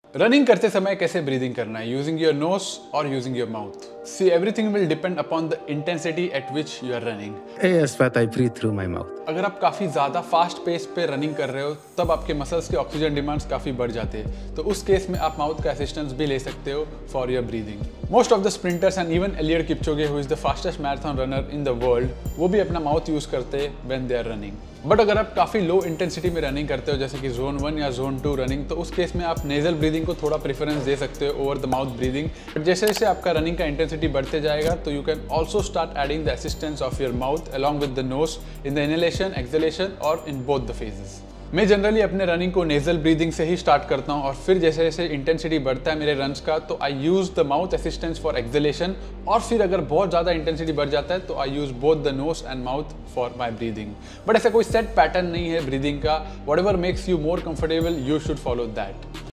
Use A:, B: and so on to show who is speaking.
A: Running करते समय कैसे ब्रीदिंग करना है, यूजिंग योर नोज और using your mouth? See everything will depend upon the intensity at which you are running.
B: Yes, but I breathe through my mouth.
A: अगर आप काफ़ी ज़्यादा फास्ट पेस पे रनिंग कर रहे हो तब आपके मसल्स के ऑक्सीजन डिमांड्स काफ़ी बढ़ जाते हैं, तो उस केस में आप माउथ का असिस्टेंस भी ले सकते हो for your breathing. Most of the sprinters and even Eliud Kipchoge who is the fastest marathon runner in the world, वो भी अपना माउथ यूज़ करते हैं when they are running. But अगर आप काफ़ी लो इंटेंसिटी में रनिंग करते हो जैसे कि जोन 1 या जोन 2 रनिंग, तो उस केस में आप नेजल ब्रीदिंग को थोड़ा प्रेफरेंस दे सकते हो over the mouth breathing. But जैसे जैसे आपका रनिंग का इंटेंसिटी बढ़ते जाएगा तो you can also start adding the assistance of your mouth along with the nose in the inhalation, exhalation और इन बोथ द फेजेस। मैं जनरली अपने रनिंग को नेजल ब्रीदिंग से ही स्टार्ट करता हूँ और फिर जैसे जैसे इंटेंसिटी बढ़ता है मेरे रन्स का तो I use the mouth assistance for exhalation, और फिर अगर बहुत ज़्यादा इंटेंसिटी बढ़ जाता है तो I use both the nose and mouth for my breathing. But ऐसा कोई सेट पैटर्न नहीं है ब्रीदिंग का, whatever makes you more comfortable you should follow that.